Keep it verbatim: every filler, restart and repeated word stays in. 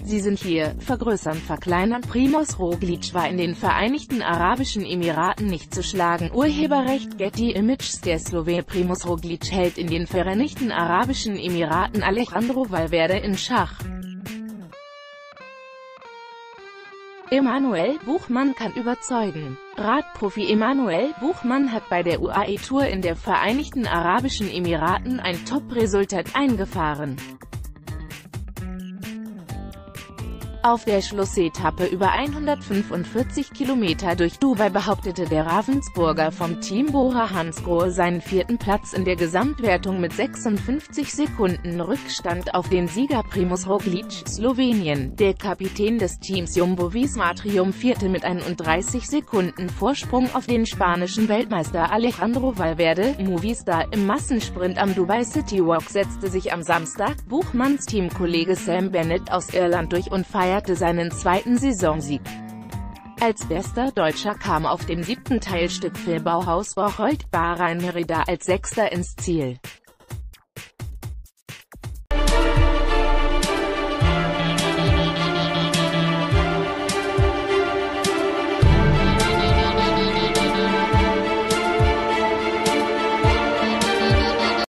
Sie sind hier, vergrößern, verkleinern. Primož Roglič war in den Vereinigten Arabischen Emiraten nicht zu schlagen. Urheberrecht Getty Images. Der Slowene Primož Roglič hält in den Vereinigten Arabischen Emiraten Alejandro Valverde in Schach. Emanuel Buchmann kann überzeugen. Radprofi Emanuel Buchmann hat bei der U A E Tour in der Vereinigten Arabischen Emiraten ein Top-Resultat eingefahren. Auf der Schlussetappe über hundertfünfundvierzig Kilometer durch Dubai behauptete der Ravensburger vom Team Bora Hansgrohe seinen vierten Platz in der Gesamtwertung mit sechsundfünfzig Sekunden Rückstand auf den Sieger Primož Roglič. Slowenien. Der Kapitän des Teams Jumbo-Visma triumphierte mit einunddreißig Sekunden Vorsprung auf den spanischen Weltmeister Alejandro Valverde. Movistar. Im Massensprint am Dubai City Walk setzte sich am Samstag Buchmanns Teamkollege Sam Bennett aus Irland durch und feierte seinen zweiten Saisonsieg. Als bester Deutscher kam auf dem siebten Teilstück für Bauhaus Bocholt Bahrain Merida als Sechster ins Ziel.